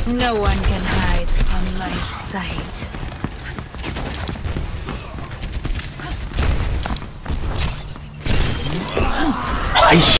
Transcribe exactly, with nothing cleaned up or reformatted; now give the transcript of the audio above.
No one can hide from my sight. 아이씨.